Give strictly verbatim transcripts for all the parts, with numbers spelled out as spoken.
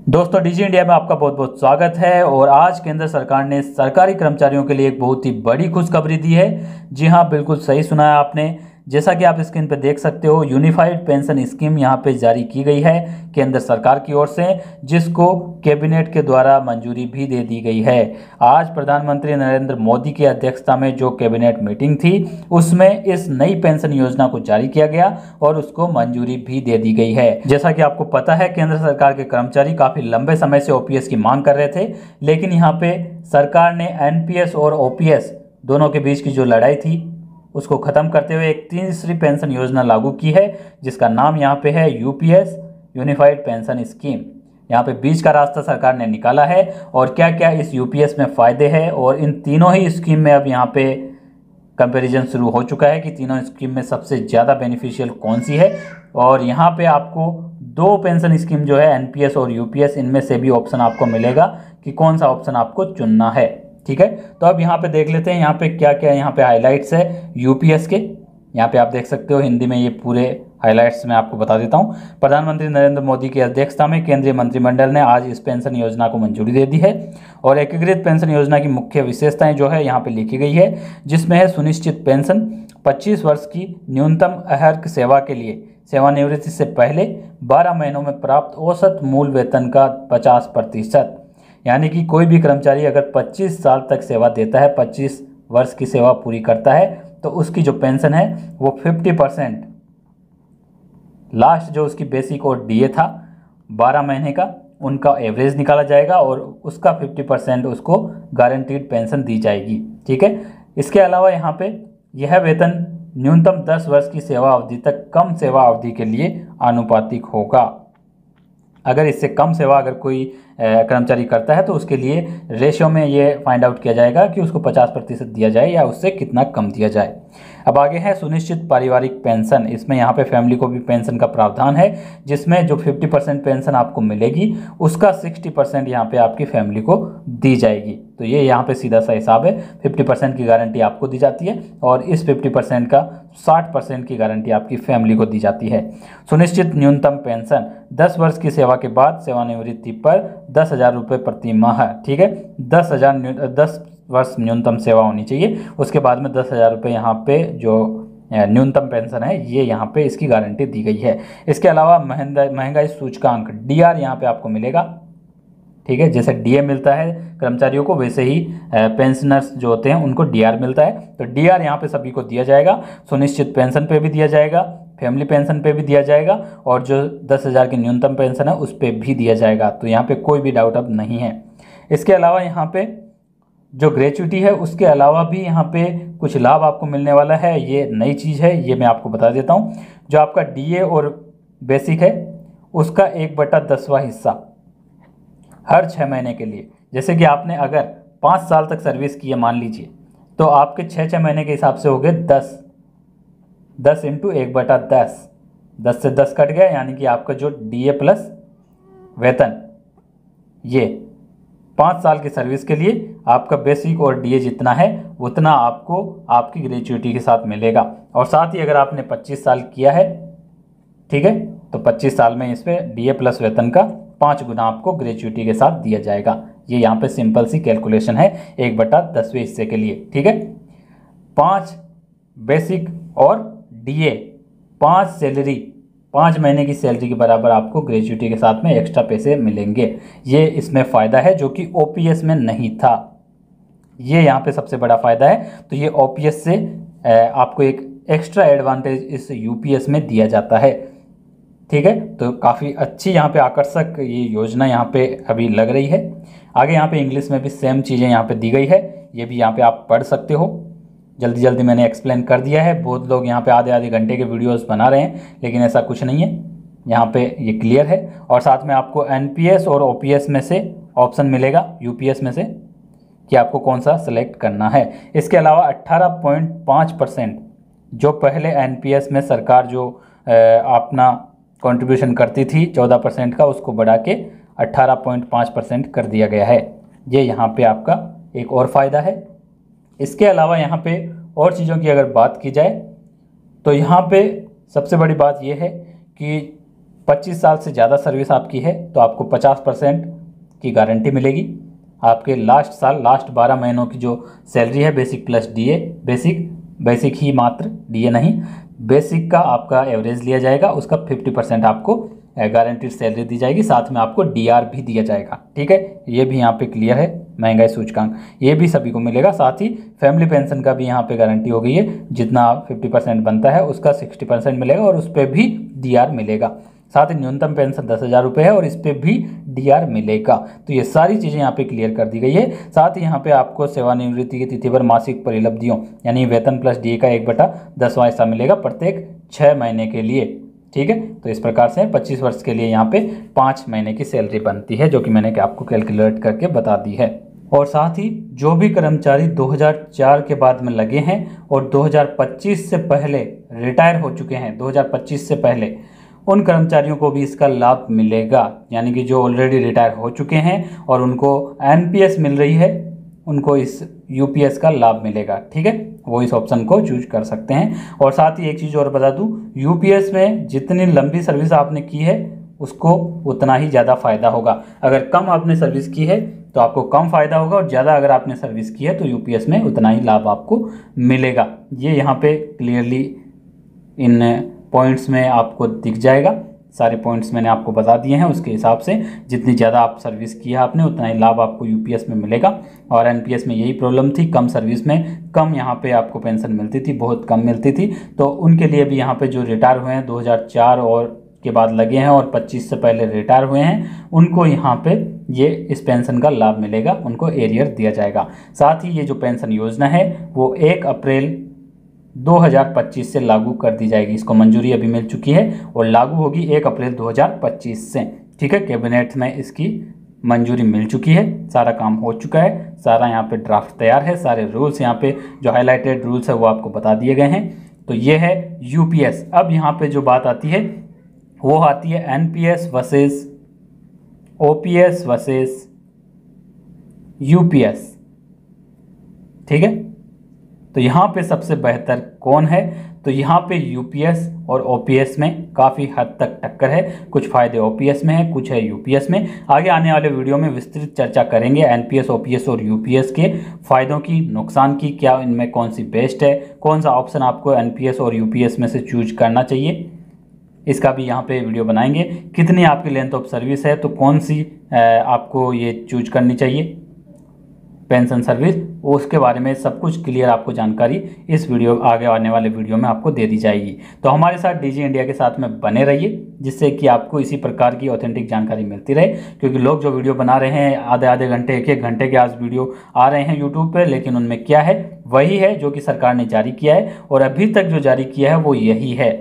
दोस्तों DG India में आपका बहुत बहुत स्वागत है। और आज केंद्र सरकार ने सरकारी कर्मचारियों के लिए एक बहुत ही बड़ी खुशखबरी दी है। जी हाँ, बिल्कुल सही सुना है आपने। जैसा कि आप स्क्रीन पर देख सकते हो, यूनिफाइड पेंशन स्कीम यहाँ पे जारी की गई है केंद्र सरकार की ओर से, जिसको कैबिनेट के द्वारा मंजूरी भी दे दी गई है। आज प्रधानमंत्री नरेंद्र मोदी की अध्यक्षता में जो कैबिनेट मीटिंग थी, उसमें इस नई पेंशन योजना को जारी किया गया और उसको मंजूरी भी दे दी गई है। जैसा कि आपको पता है, केंद्र सरकार के कर्मचारी काफी लंबे समय से ओपीएस की मांग कर रहे थे, लेकिन यहाँ पे सरकार ने एनपीएस और ओपीएस दोनों के बीच की जो लड़ाई थी उसको खत्म करते हुए एक तीसरी पेंशन योजना लागू की है, जिसका नाम यहाँ पे है यूपीएस, यूनिफाइड पेंशन स्कीम। यहाँ पे बीच का रास्ता सरकार ने निकाला है और क्या क्या इस यूपीएस में फ़ायदे हैं, और इन तीनों ही स्कीम में अब यहाँ पे कंपैरिजन शुरू हो चुका है कि तीनों स्कीम में सबसे ज़्यादा बेनिफिशियल कौन सी है। और यहाँ पे आपको दो पेंशन स्कीम जो है एनपीएस और यूपीएस, इनमें से भी ऑप्शन आपको मिलेगा कि कौन सा ऑप्शन आपको चुनना है। ठीक है, तो अब यहाँ पे देख लेते हैं यहाँ पे क्या क्या यहाँ पे हाइलाइट्स है यूपीएस के। यहाँ पे आप देख सकते हो, हिंदी में ये पूरे हाइलाइट्स मैं आपको बता देता हूँ। प्रधानमंत्री नरेंद्र मोदी की अध्यक्षता में केंद्रीय मंत्रिमंडल ने आज इस पेंशन योजना को मंजूरी दे दी है। और एकीकृत पेंशन योजना की मुख्य विशेषताएं जो है यहाँ पे लिखी गई है, जिसमें है सुनिश्चित पेंशन, पच्चीस वर्ष की न्यूनतम अहर्क सेवा के लिए सेवानिवृत्ति से पहले बारह महीनों में प्राप्त औसत मूल वेतन का पचास प्रतिशत। यानी कि कोई भी कर्मचारी अगर पच्चीस साल तक सेवा देता है, पच्चीस वर्ष की सेवा पूरी करता है, तो उसकी जो पेंशन है वो पचास परसेंट लास्ट जो उसकी बेसिक और डीए था बारह महीने का, उनका एवरेज निकाला जाएगा और उसका पचास परसेंट उसको गारंटीड पेंशन दी जाएगी। ठीक है, इसके अलावा यहाँ पे यह वेतन न्यूनतम दस वर्ष की सेवा अवधि तक कम सेवा अवधि के लिए आनुपातिक होगा। अगर इससे कम सेवा अगर कोई कर्मचारी करता है तो उसके लिए रेशियो में ये फाइंड आउट किया जाएगा कि उसको पचास प्रतिशत दिया जाए या उससे कितना कम दिया जाए। अब आगे है सुनिश्चित पारिवारिक पेंशन। इसमें यहाँ पे फैमिली को भी पेंशन का प्रावधान है, जिसमें जो पचास परसेंट पेंशन आपको मिलेगी उसका साठ परसेंट यहाँ पे आपकी फैमिली को दी जाएगी। तो ये यहाँ पे सीधा सा हिसाब है, पचास परसेंट की गारंटी आपको दी जाती है और इस पचास परसेंट का साठ परसेंट की गारंटी आपकी फैमिली को दी जाती है। सुनिश्चित न्यूनतम पेंशन, दस वर्ष की सेवा के बाद सेवानिवृत्ति पर दस हज़ार रुपये प्रति माह। ठीक है, दस हज़ार दस वर्ष न्यूनतम सेवा होनी चाहिए, उसके बाद में दस हज़ार रुपये यहाँ पे जो न्यूनतम पेंशन है ये यहाँ पे इसकी गारंटी दी गई है। इसके अलावा महंगाई महंगाई सूचकांक डीआर यहाँ पे आपको मिलेगा। ठीक है, जैसे डीए मिलता है कर्मचारियों को, वैसे ही पेंशनर्स जो होते हैं उनको डीआर मिलता है। तो डीआर यहाँ पे सभी को दिया जाएगा, सुनिश्चित पेंशन पे भी दिया जाएगा, फैमिली पेंशन पे भी दिया जाएगा और जो दस हज़ार की न्यूनतम पेंशन है उस पर भी दिया जाएगा। तो यहाँ पे कोई भी डाउट अब नहीं है। इसके अलावा यहाँ पे जो ग्रेच्युटी है उसके अलावा भी यहाँ पे कुछ लाभ आपको मिलने वाला है। ये नई चीज़ है, ये मैं आपको बता देता हूँ। जो आपका डीए और बेसिक है उसका एक बटा दसवां हिस्सा हर छः महीने के लिए, जैसे कि आपने अगर पाँच साल तक सर्विस की है मान लीजिए, तो आपके छः छः महीने के हिसाब से हो गए दस दस इंटू एक बटा दस, दस से दस कट गया, यानी कि आपका जो डीए प्लस वेतन, ये पाँच साल की सर्विस के लिए आपका बेसिक और डीए जितना है उतना आपको आपकी ग्रेच्युटी के साथ मिलेगा। और साथ ही अगर आपने पच्चीस साल किया है, ठीक है, तो पच्चीस साल में इस पर डीए प्लस वेतन का पाँच गुना आपको ग्रेच्युटी के साथ दिया जाएगा। ये यहाँ पे सिंपल सी कैलकुलेशन है एक बटा दसवें हिस्से के लिए। ठीक है, पाँच बेसिक और डीए, पाँच सैलरी, पाँच महीने की सैलरी के बराबर आपको ग्रेच्युटी के साथ में एक्स्ट्रा पैसे मिलेंगे। ये इसमें फ़ायदा है जो कि ओपीएस में नहीं था, ये यहाँ पे सबसे बड़ा फ़ायदा है। तो ये ओपीएस से आपको एक एक्स्ट्रा एडवांटेज इस यूपीएस में दिया जाता है। ठीक है, तो काफ़ी अच्छी यहाँ पे आकर्षक ये योजना यहाँ पे अभी लग रही है। आगे यहाँ पे इंग्लिश में भी सेम चीज़ें यहाँ पे दी गई है, ये भी यहाँ पे आप पढ़ सकते हो। जल्दी जल्दी मैंने एक्सप्लेन कर दिया है। बहुत लोग यहाँ पे आधे आधे घंटे के वीडियोस बना रहे हैं, लेकिन ऐसा कुछ नहीं है, यहाँ पे ये क्लियर है। और साथ में आपको एनपीएस और ओपीएस में से ऑप्शन मिलेगा, यूपीएस में से, कि आपको कौन सा सेलेक्ट करना है। इसके अलावा अट्ठारह पॉइंट पाँच परसेंट जो पहले एनपीएस में सरकार जो अपना कंट्रीब्यूशन करती थी चौदह परसेंट का, उसको बढ़ा के अट्ठारह पॉइंट पाँच परसेंट कर दिया गया है। ये यहाँ पे आपका एक और फ़ायदा है। इसके अलावा यहाँ पे और चीज़ों की अगर बात की जाए तो यहाँ पे सबसे बड़ी बात यह है कि पच्चीस साल से ज़्यादा सर्विस आपकी है तो आपको पचास परसेंट की गारंटी मिलेगी। आपके लास्ट साल लास्ट बारह महीनों की जो सैलरी है basic plus DA, basic basic ही मात्र, डीए नहीं, बेसिक का आपका एवरेज लिया जाएगा, उसका फिफ्टी परसेंट आपको गारंटीड सैलरी दी जाएगी, साथ में आपको डीआर भी दिया जाएगा। ठीक है, ये भी यहाँ पे क्लियर है, महंगाई सूचकांक ये भी सभी को मिलेगा। साथ ही फैमिली पेंशन का भी यहाँ पे गारंटी हो गई है, जितना फिफ्टी परसेंट बनता है उसका सिक्सटी परसेंट मिलेगा और उस पर भी डीआर मिलेगा। साथ ही न्यूनतम पेंशन दस हज़ार रुपये है और इस पर भी डीआर मिलेगा। तो ये सारी चीज़ें यहाँ पे क्लियर कर दी गई है। साथ ही यहाँ पे आपको सेवानिवृत्ति की तिथि पर मासिक परिलब्धियों यानी वेतन प्लस डीए का एक बटा दसवां हिस्सा मिलेगा प्रत्येक छः महीने के लिए। ठीक है, तो इस प्रकार से पच्चीस वर्ष के लिए यहाँ पे पाँच महीने की सैलरी बनती है, जो कि मैंने आपको कैलकुलेट करके बता दी है। और साथ ही जो भी कर्मचारी दो हज़ार चार के बाद में लगे हैं और दो हज़ार पच्चीस से पहले रिटायर हो चुके हैं, दो हज़ार पच्चीस से पहले, उन कर्मचारियों को भी इसका लाभ मिलेगा। यानी कि जो ऑलरेडी रिटायर हो चुके हैं और उनको एनपीएस मिल रही है, उनको इस यूपीएस का लाभ मिलेगा। ठीक है, वो इस ऑप्शन को चूज कर सकते हैं। और साथ ही एक चीज़ और बता दूं, यूपीएस में जितनी लंबी सर्विस आपने की है उसको उतना ही ज़्यादा फ़ायदा होगा। अगर कम आपने सर्विस की है तो आपको कम फ़ायदा होगा, और ज़्यादा अगर आपने सर्विस की है तो यूपीएस में उतना ही लाभ आपको मिलेगा। ये यहाँ पे क्लियरली इन पॉइंट्स में आपको दिख जाएगा। सारे पॉइंट्स मैंने आपको बता दिए हैं, उसके हिसाब से जितनी ज़्यादा आप सर्विस की है आपने उतना ही लाभ आपको यूपीएस में मिलेगा। और एनपीएस में यही प्रॉब्लम थी, कम सर्विस में कम यहाँ पे आपको पेंशन मिलती थी, बहुत कम मिलती थी। तो उनके लिए भी यहाँ पे जो रिटायर हुए हैं दो हज़ार चार और के बाद लगे हैं और पच्चीस से पहले रिटायर हुए हैं, उनको यहाँ पे ये इस पेंशन का लाभ मिलेगा, उनको एरियर दिया जाएगा। साथ ही ये जो पेंशन योजना है वो एक अप्रैल दो हज़ार पच्चीस से लागू कर दी जाएगी। इसको मंजूरी अभी मिल चुकी है और लागू होगी एक अप्रैल दो हज़ार पच्चीस से। ठीक है, कैबिनेट में इसकी मंजूरी मिल चुकी है, सारा काम हो चुका है, सारा यहाँ पे ड्राफ्ट तैयार है, सारे रूल्स यहाँ पे जो हाईलाइटेड रूल्स है वो आपको बता दिए गए हैं। तो ये है यूपीएस। अब यहाँ पे जो बात आती है वो आती है NPS versus OPS versus UPS. ठीक है, तो यहाँ पे सबसे बेहतर कौन है? तो यहाँ पे यूपीएस और ओपीएस में काफ़ी हद तक टक्कर है। कुछ फ़ायदे ओपीएस में है, कुछ है यूपीएस में। आगे आने वाले वीडियो में विस्तृत चर्चा करेंगे एनपीएस, ओपीएस और यूपीएस के फ़ायदों की, नुकसान की, क्या इनमें कौन सी बेस्ट है, कौन सा ऑप्शन आपको एनपीएस और यूपीएस में से चूज करना चाहिए, इसका भी यहाँ पे वीडियो बनाएंगे। कितनी आपकी लेंथ ऑफ सर्विस है तो कौन सी आपको ये चूज करनी चाहिए पेंशन सर्विस, उसके बारे में सब कुछ क्लियर आपको जानकारी इस वीडियो आगे आने वाले वीडियो में आपको दे दी जाएगी। तो हमारे साथ डीजी इंडिया के साथ में बने रहिए, जिससे कि आपको इसी प्रकार की ऑथेंटिक जानकारी मिलती रहे। क्योंकि लोग जो वीडियो बना रहे हैं आधे आधे घंटे, एक एक घंटे के आज वीडियो आ रहे हैं यूट्यूब पर, लेकिन उनमें क्या है, वही है जो कि सरकार ने जारी किया है और अभी तक जो जारी किया है वो यही है,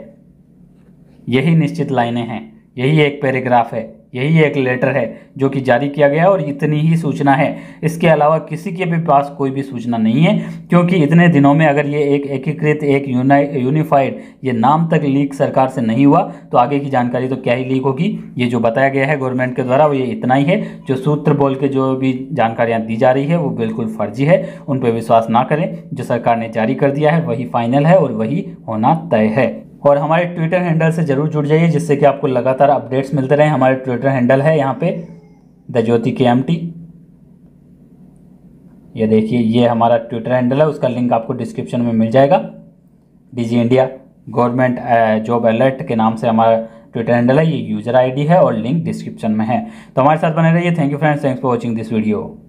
यही निश्चित लाइनें हैं, यही एक पैराग्राफ है, यही एक लेटर है जो कि जारी किया गया है और इतनी ही सूचना है। इसके अलावा किसी के भी पास कोई भी सूचना नहीं है, क्योंकि इतने दिनों में अगर ये एक एकीकृत, एक यूनिफाइड ये नाम तक लीक सरकार से नहीं हुआ तो आगे की जानकारी तो क्या ही लीक होगी। ये जो बताया गया है गवर्नमेंट के द्वारा वो ये इतना ही है। जो सूत्र बोल के जो भी जानकारियाँ दी जा रही है वो बिल्कुल फर्जी है, उन पर विश्वास ना करें। जो सरकार ने जारी कर दिया है वही फाइनल है और वही होना तय है। और हमारे ट्विटर हैंडल से जरूर जुड़ जाइए, जिससे कि आपको लगातार अपडेट्स मिलते रहें। हमारे ट्विटर हैंडल है यहाँ पे द ज्योति के एम टी, ये देखिए ये हमारा ट्विटर हैंडल है, उसका लिंक आपको डिस्क्रिप्शन में मिल जाएगा। DG India government job alert के नाम से हमारा ट्विटर हैंडल है, ये यूजर आईडी है और लिंक डिस्क्रिप्शन में है। तो हमारे साथ बने रहिए। Thank you friends, thanks for watching this video.